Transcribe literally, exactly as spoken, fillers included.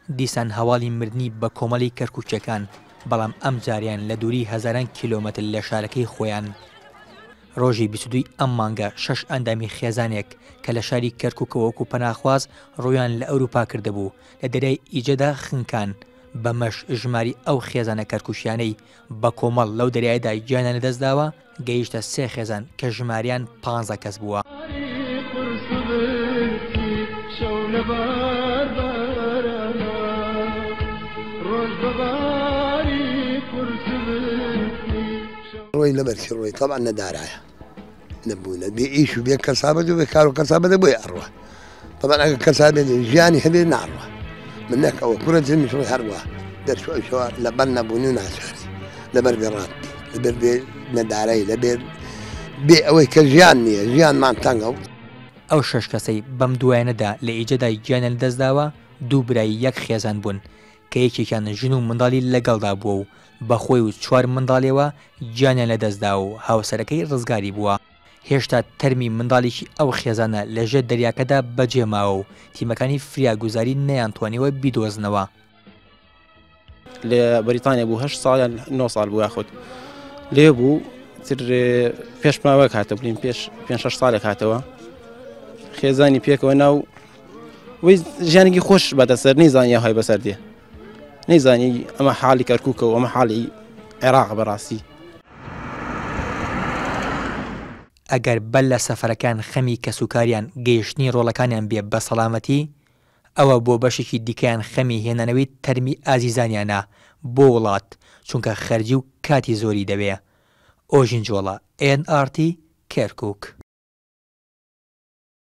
دیسان هەواڵی مردنی بە کۆمەڵی کەرکووکیەکان، بەڵام ئەم جاریان لە دووری هەزاران کیلۆمەتر لە شارەکەی خۆیان. ڕۆژی بیست و دووی ئەم مانگە شەش ئەندامی خێزانێک کە لە شاری کەرکووک وەکو پەناخواز ڕۆیان لە ئەوروپا کردهبوو لە دەریای ئیجەدا خنکان بە مەش ژماری ئەو خێزانە کەرکووشیانەی بە کۆمەڵ لەو دەریایدا گیانیان لەدەستداوە گەیشتە سێ خێزان کە ژماریان پانزە کەس بووە. ڕۆی لەبەرچی ڕۆی تەبعەن نەدارایە نەبوونە بێ ئیش و بێ کەسابەت و بێ کار و کەسابەتە بۆیە ئەڕوە. طبعا ئەگەر کەسابێت ژیانی هەبێ ناڕوە من نەک ئەوە کوڕە جنمیش ڕۆی هەروە دەرچوەشەوە لەبەر نەبوونی و ناچاری لەبەر بێ ڕاتی لەبەر بێ نەدارایی لەبێر بێ ئەوەی کە ژیان نییە ژیانمان تەنگە. ئەو شەش کەسەی بەم دوایانەدا لە ئیجەدا گیانیان لەدەستداوە دوو برای یەک خێزان بوون کە یەکێکیان ژن و منداڵی لەگەڵدا بووە و بەخۆی و چوار منداڵێەوە گیانیان لەدەستداوە و هاوسەرەکەی ڕزگاری بووە. هێشتا تەرمی منداڵێکی ئەو خێزانە لەژێر دەریاکەدا بەجێماوە و تیمەکانی فریاگوزاری نەیانتوانیوە بیدۆزنەوە. لە بەریتانیا بوو هەشت ساڵیان نۆ ساڵ بوو یاخود لێ بوو تر پێش ماوەیەک هاتە بڵین پێش پێنج شەش ساڵێک هاتەوە خێزانی پێکەوە ناو وی ژیانێکی خۆش بەدەسەر نەیزانی های بەسەر دێ نەیزانی ئەمە حاڵی کەرکووکە و ئەمە حاڵی عێراق بەڕاستی. ئەگەر بەل لە سەفەرەکان خەمی کەسوکاریان گەیشتنی ڕۆڵەکانیان بێ بە سەڵامەتی ئەوە بۆ بەشێکی دیکەیان خەمی هێنانەوەی تەرمی ئازیزانیانە بۆ وڵات چونکە خەرجی و کاتی زۆری دەوێ. ئۆژین جۆڵە ئێن ئار تی کەرکووک.